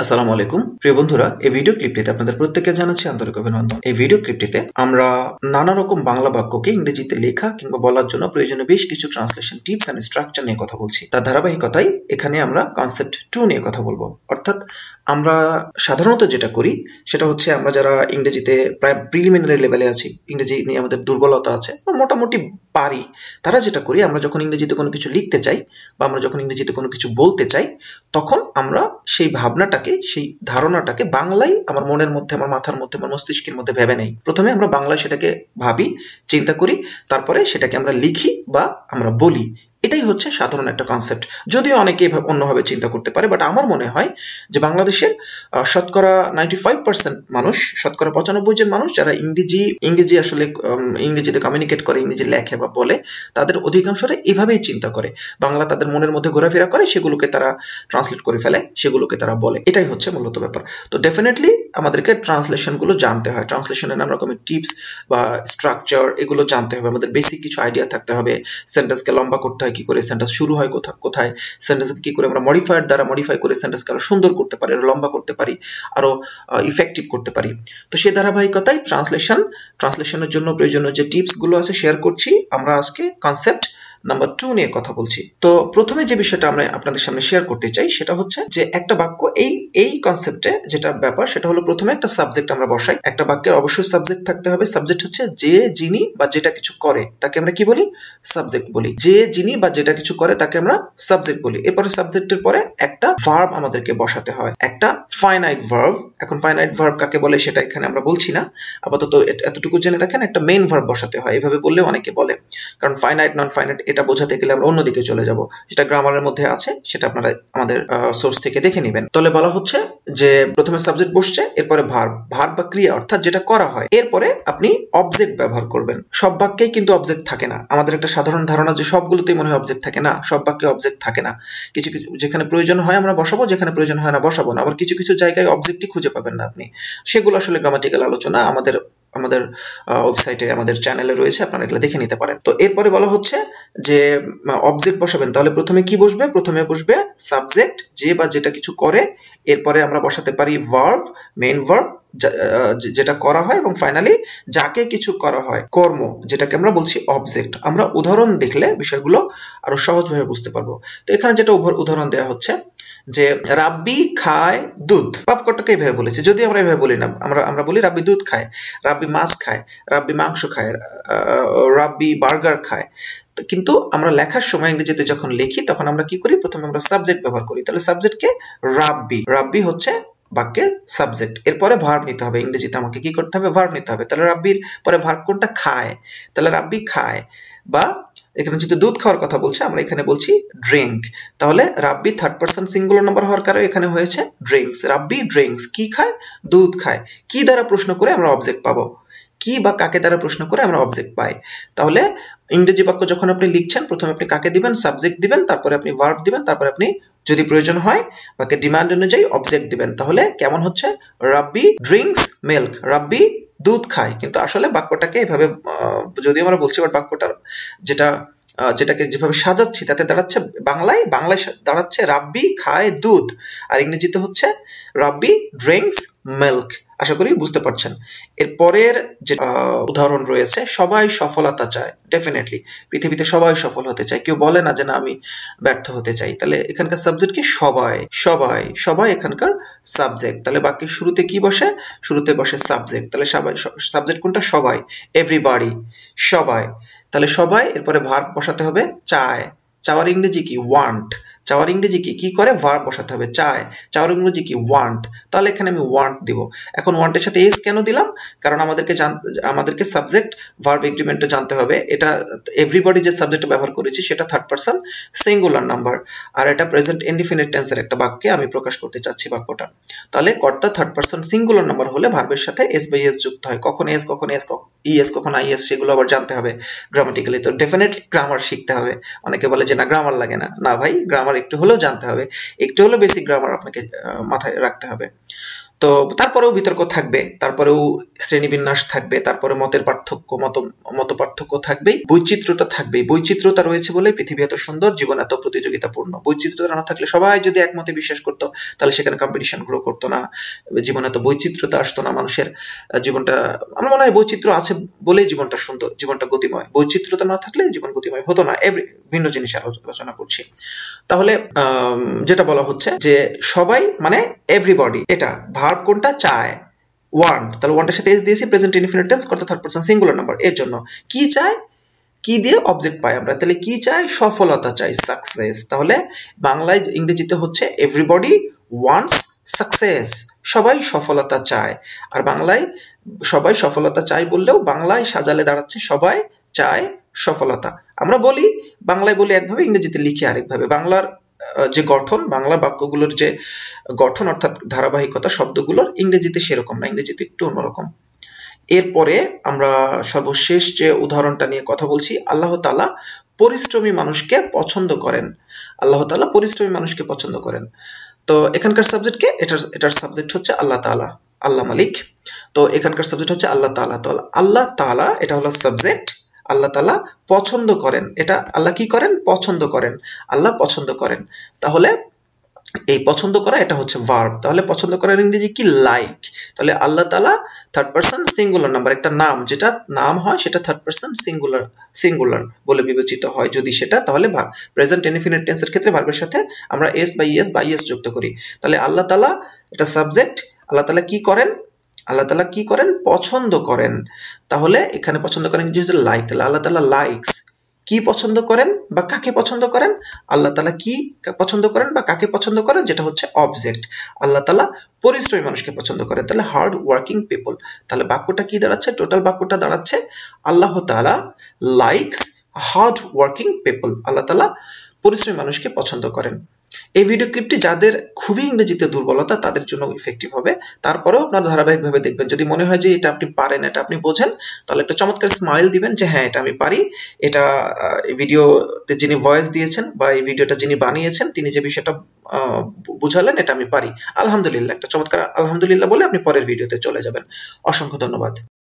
আসসালামু আলাইকুম প্রিয় বন্ধুরা, এই ভিডিও ক্লিপটিতে আপনাদের প্রত্যেককে জানাচ্ছি আন্তরিক অভিনন্দন। এই ভিডিও ক্লিপটিতে আমরা নানা রকম বাংলা বাক্যকে ইংরেজিতে লেখা কিংবা বলার জন্য প্রয়োজনীয় বেশ কিছু ট্রান্সলেশন টিপস এন্ড স্ট্রাকচার নিয়ে কথা বলছি। তার ধারাবাহিকতায় এখানে আমরা কনসেপ্ট 2 নিয়ে কথা বলবো। অর্থাৎ আমরা সাধারণত যেটা করি সেটা হচ্ছে, আমরা যারা ইংরেজিতে প্রায় প্রিলিমিনারি লেভেলে আছি, ইংরেজি নিয়ে আমাদের দুর্বলতা আছে বা মোটামুটি পারি, তারা যেটা করি, আমরা যখন ইংরেজিতে কোনো কিছু লিখতে চাই বা আমরা যখন ইংরেজিতে কোনো কিছু বলতে চাই, তখন আমরা সেই ভাবনাটাকে, সেই ধারণাটাকে বাংলায় আমার মনের মধ্যে, আমার মাথার মধ্যে, আমার মস্তিষ্কের মধ্যে ভেবে নেই। প্রথমে আমরা বাংলায় সেটাকে ভাবি, চিন্তা করি, তারপরে সেটাকে আমরা লিখি বা আমরা বলি। এটাই হচ্ছে সাধারণ একটা কনসেপ্ট। যদিও অনেকে অন্যভাবে চিন্তা করতে পারে, বাট আমার মনে হয় যে বাংলাদেশের শতকরা 95% মানুষ, শতকরা 95 জন মানুষ যারা ইংরেজি আসলে ইংরেজিতে কমিউনিকেট করে, ইংরেজি লেখে বা বলে, তাদের অধিকাংশরা এভাবেই চিন্তা করে। বাংলা তাদের মনের মধ্যে ঘোরাফেরা করে, সেগুলোকে তারা ট্রান্সলেট করে ফেলে, সেগুলোকে তারা বলে। এটাই হচ্ছে মূলত ব্যাপার। তো ডেফিনেটলি আমাদেরকে ট্রান্সলেশনগুলো জানতে হয়। ট্রান্সলেশনের নানা রকমের টিপস বা স্ট্রাকচার, এগুলো জানতে হবে। আমাদের বেসিক কিছু আইডিয়া থাকতে হবে। সেন্টেন্সকে লম্বা করতে হয় কি করে, সেন্টেন্স শুরু হয় কোথায়, সেন্টেন্সকে কি করে আমরা মডিফায়ার দ্বারা মডিফাই করে সেন্টেন্সকে আরো সুন্দর করতে পারি, আরো লম্বা করতে পারি, আরো ইফেক্টিভ করতে পারি। তো সেই ধারাবাহিকতায় ট্রান্সলেশনের জন্য প্রয়োজনীয় যে টিপস গুলো আছে শেয়ার করছি। আমরা আজকে কনসেপ্ট নাম্বার 2 নিয়ে কথা বলছি। তো প্রথমে যে বিষয়টা আমরা আপনাদের সামনে শেয়ার করতে চাই সেটা হচ্ছে যে একটা বাক্য, এই কনসেপ্টে যেটা ব্যাপার সেটা হলো, প্রথমে একটা সাবজেক্ট আমরা বসাই। একটা বাক্যের অবশ্যই সাবজেক্ট থাকতে হবে। সাবজেক্ট হচ্ছে যে, যিনি বা যেটা কিছু করে তাকে আমরা কি বলি? সাবজেক্ট বলি। যে, যিনি বা যেটা কিছু করে তাকে আমরা সাবজেক্ট বলি। এরপরে সাবজেক্টের পরে একটা ভার্ব আমাদেরকে বসাতে হয়, একটা ফাইনাইট ভার্ব। এখন ফাইনাইট ভার্ব কাকে বলে সেটা এখানে আমরা বলছি না, আপাতত এতটুকু জেনে রাখেন, একটা মেইন ভার্ব বসাতে হয়। এভাবে বললে অনেকে বলে, কারণ ফাইনাইট নন ফাইনাইট এটা বোঝাতে গেলে আমরা অন্যদিকে চলে যাব। যেটা গ্রামারের মধ্যে আছে সেটা আপনারা আমাদের সোর্স থেকে দেখে নেবেন। তাহলে বলা হচ্ছে যে প্রথমে সাবজেক্ট বসছে, এরপরে ভার্ব বা ক্রিয়া, অর্থাৎ যেটা করা হয়। এরপরে আপনি অবজেক্ট ব্যবহার করবেন। সব বাক্যেই কিন্তু অবজেক্ট থাকে না। আমাদের একটা সাধারণ ধারণা যে সবগুলোতেই মনে হয় অবজেক্ট থাকে, না, সব বাক্যে অবজেক্ট থাকে না। কিছু কিছু যেখানে প্রয়োজন হয় আমরা বসাবো, যেখানে প্রয়োজন হয় না বসাবো না। আবার কিছু কিছু জায়গায় অবজেক্টই খুঁজে পাবেন না আপনি। সেগুলো আসলে গ্রামাটিক্যাল আলোচনা আমাদের ওয়েবসাইটে, আমাদের চ্যানেলে রয়েছে, আপনারা এগুলো দেখে নিতে পারেন। তো এরপরে বলা হচ্ছে যে অবজেক্ট বসাবেন। তাহলে প্রথমে কি বসবে? প্রথমে বসবে সাবজেক্ট, যে বা যেটা কিছু করে। এরপরে আমরা বসাতে পারি ভার্ব, মেইন ভার্ব, যেটা করা হয়, এবং ফাইনালি যাকে কিছু করা হয়, কর্ম, যেটাকে আমরা বলছি অবজেক্ট। আমরা উদাহরণ দেখলে বিষয়গুলো আরো সহজভাবে বুঝতে পারবো। তো এখানে যেটা উদাহরণ দেওয়া হচ্ছে যে রাব্বি খায় দুধ। বাক্যটাকে এভাবে বলেছে, যদি আমরা এভাবে বলি না, আমরা বলি রাব্বি দুধ খায়, রাব্বি মাছ খায়, রাব্বি মাংস খায়, রাব্বি বার্গার খায়। কিন্তু আমরা লেখার সময় ইংরেজিতে যখন লিখি তখন আমরা কি করি? প্রথমে আমরা সাবজেক্ট ব্যবহার করি। তাহলে সাবজেক্টকে রাব্বি হচ্ছে বাক্যের সাবজেক্ট। এরপরে ভার্ব নিতে হবে। ইংরেজিতে আমাকে কি করতে হবে? ভার্ব নিতে হবে। তাহলে রাব্বির পরে ভার্ব কোনটা? খায়। তাহলে রাব্বি খায়। বা এখানে যদি দুধ খাওয়ার কথা বলছে, আমরা এখানে বলছি ড্রিঙ্ক। তাহলে Rabbi third person singular number হওয়ার কারণে এখানে হয়েছে ড্রিঙ্কস। রাব্বি ড্রিঙ্কস। কি খায়? দুধ খায়। কি দ্বারা প্রশ্ন করে আমরা অবজেক্ট পাবো? কি বা কাকে দ্বারা প্রশ্ন করে আমরা অবজেক্ট পাই। তাহলে ইংরেজি বাক্য যখন আপনি লিখছেন, প্রথমে আপনি কাকে দিবেন? সাবজেক্ট দিবেন, তারপরে আপনি ভার্ব দিবেন, তারপরে আপনি যদি প্রয়োজন হয় বাক্যের ডিমান্ড অনুযায়ী অবজেক্ট দিবেন। তাহলে কেমন হচ্ছে? রাব্বি ড্রিঙ্কস মিল্ক। রাব্বি দুধ খায়। কিন্তু আসলে বাক্যটাকে এভাবে যদি আমরা বলছি, বাট বাক্যটা যেটাকে যেভাবে সাজাচ্ছি তাতে দাঁড়াচ্ছে, বাংলায় দাঁড়াচ্ছে রাব্বি খায় দুধ, আর ইংরেজিতে হচ্ছে রাব্বি ড্রিঙ্কস মিল্ক। আশা করি বুঝতে পারছেন। এর পরের যে উদাহরণ রয়েছে, সবাই সফলতা চায়। ডেফিনেটলি পৃথিবীতে সবাই সফল হতে চায়, কেউ বলে না যে না আমি ব্যর্থ হতে চাই। তাহলে এখানকার সাবজেক্ট কি? সবাই এখানকার সাবজেক্ট। তাহলে বাক্যের শুরুতে কি বসে? শুরুতে বসে সাবজেক্ট। তাহলে সাবজেক্ট কোনটা? সবাই, এভরিবডি, সবাই। তাহলে সবাই, এরপরে ভার্ব বসাতে হবে চায়। চাওয়ার ইংরেজি কি? ওয়ান্ট। চাওয়ার ইংরেজি কি করে? ভার্ব বসাতে হবে চায়। চাওয়ার ইংরেজি কি? ওয়ান্ট। তাহলে এখানে আমি ওয়ান্ট দিব। এখন ওয়ান্টের সাথে এস কেন দিলাম? কারণ আমাদেরকে সাবজেক্ট ভার্ব এগ্রিমেন্টে জানতে হবে। এটা এভরিবডি যে সাবজেক্ট ব্যবহার করেছি সেটা থার্ড পারসন সিঙ্গুলার নাম্বার, আর এটা প্রেজেন্ট ইনডিফিনিট টেন্সের একটা বাক্যে আমি প্রকাশ করতে চাচ্ছি বাক্যটা। তাহলে কর্তা থার্ড পারসন সিঙ্গুলার নাম্বার হলে ভার্বের সাথে এস বাই এস যুক্ত হয়। কখন এস, কখন ইএস, কখন আইএস, সেগুলো আবার জানতে হবে গ্রামাটিক্যালি। তো ডেফিনেটলি গ্রামার শিখতে হবে। অনেকে বলে যে না গ্রামার লাগে না। না ভাই, গ্রামার একটু হলেও জানতে হবে, একটু হলেও বেসিক গ্রামার আপনাকে মাথায় রাখতে হবে। তো তারপরেও বিতর্ক থাকবে, তারপরেও শ্রেণীবিন্যাস থাকবে, তারপরে মত পার্থক্য থাকবেই, বৈচিত্র্যতা থাকবেই। বৈচিত্র্যতা রয়েছে বলে পৃথিবী এত সুন্দর, জীবন এত প্রতিযোগিতাপূর্ণ। বৈচিত্র্যতা না থাকলে সবাই যদি একমতে বিশ্বাস করতো তাহলে সেখানে কম্পিটিশন গ্রো করতো না, জীবনে এত বৈচিত্র্যতা আসতো না, মানুষের জীবনটা, আমার মনে হয় বৈচিত্র্য আছে বলেই জীবনটা সুন্দর, জীবনটা গতিময়। বৈচিত্র্যতা না থাকলে জীবন গতিময় হতো না। ভিন্ন জিনিস আলোচনা করছি। তাহলে যেটা বলা হচ্ছে যে সবাই মানে এভরিবডি, এটা ভার্ব কোনটা, চায়, ওয়ান্ট, তাহলে ওয়ান্টের সাথে এস দিয়েছি, প্রেজেন্ট ইনডিফিনিট টেন্স, করতে থার্ড পারসন সিঙ্গুলার নাম্বার। এর জন্য কি চায়, কি দিয়ে অবজেক্ট পাই আমরা, তাহলে কি চাই, সফলতা চাই, সাকসেস। তাহলে বাংলায় ইংরেজিতে হচ্ছে এভরিবডি ওয়ান্টস সাকসেস, সবাই সফলতা চায়। আর বাংলায় সবাই সফলতা চায় বললেও বাংলায় সাজালে দাঁড়াচ্ছে সবাই চায় সফলতা। আমরা বলি বাংলায় বলি একভাবে, ইংরেজিতে লিখি আরেকভাবে। বাংলার যে গঠন, বাংলা বাক্যগুলোর যে গঠন অর্থাৎ ধারাবাহিকতা শব্দগুলোর, ইংরেজিতে সেরকম না, ইংরেজিতে একটু অন্যরকম। এরপরে আমরা সর্বশেষ যে উদাহরণটা নিয়ে কথা বলছি, আল্লাহ তাআলা পরিশ্রমী মানুষকে পছন্দ করেন। আল্লাহ তাআলা পরিশ্রমী মানুষকে পছন্দ করেন। তো এখানকার সাবজেক্ট কে, এটার সাবজেক্ট হচ্ছে আল্লাহ তাআলা, আল্লাহ মালিক। তো এখানকার সাবজেক্ট হচ্ছে আল্লাহ তাআলা। তো আল্লাহ তাআলা এটা হলো সাবজেক্ট, আল্লাহ তাআলা পছন্দ করেন, এটা আল্লাহ কি করেন, পছন্দ করেন, আল্লাহ পছন্দ করেন। তাহলে এই পছন্দ করা এটা হচ্ছে ভার্ব। তাহলে পছন্দ করার ইংরেজি কি, লাইক। তাহলে আল্লাহ তাআলা থার্ড পারসন সিঙ্গুলার নাম্বার, একটা নাম, যেটা নাম হয় সেটা থার্ড পারসন সিঙ্গুলার বলে বিবেচিত হয় যদি সেটা, তাহলে প্রেজেন্ট ইনডিফিনিট টেন্সের ক্ষেত্রে ভার্বের সাথে আমরা এস বা ইএস বা ইএস যুক্ত করি। তাহলে আল্লাহ তাআলা এটা সাবজেক্ট, আল্লাহ তাআলা কি করেন, আল্লাহ তাআলা কি করেন, পছন্দ করেন। তাহলে এখানে পছন্দ করেন ইংরেজি হচ্ছে লাইক। তাহলে আল্লাহ তাআলা লাইকস, কি পছন্দ করেন বা কাকে পছন্দ করেন, আল্লাহ তাআলা কি পছন্দ করেন বা কাকে পছন্দ করেন, যেটা হচ্ছে অবজেক্ট। আল্লাহ তাআলা পরিশ্রমী মানুষকে পছন্দ করেন, তাহলে হার্ড ওয়ার্কিং পিপল। তাহলে বাক্যটা কি দাঁড়াচ্ছে, টোটাল বাক্যটা দাঁড়াচ্ছে আল্লাহ তাআলা লাইকস হার্ড ওয়ার্কিং পিপল, আল্লাহ তাআলা পরিশ্রমী মানুষকে পছন্দ করেন। এই ভিডিও ক্লিপটি যাদের খুবই ইংরেজিতে দুর্বলতা তাদের জন্য ইফেক্টিভ হবে। তারপরেও আপনারা ধারাবাহিকভাবে দেখবেন, যদি মনে হয় যে এটা আপনি পারেন, এটা আপনি বোঝেন, তাহলে একটা চমৎকার স্মাইল দিবেন যে হ্যাঁ এটা আমি পারি। এটা ভিডিওতে যিনি ভয়েস দিয়েছেন বা এই ভিডিওটা যিনি বানিয়েছেন তিনি যে বিষয়টা বুঝালেন এটা আমি পারি, আলহামদুলিল্লাহ, একটা চমৎকার আলহামদুলিল্লাহ বলে আপনি পরের ভিডিওতে চলে যাবেন। অসংখ্য ধন্যবাদ।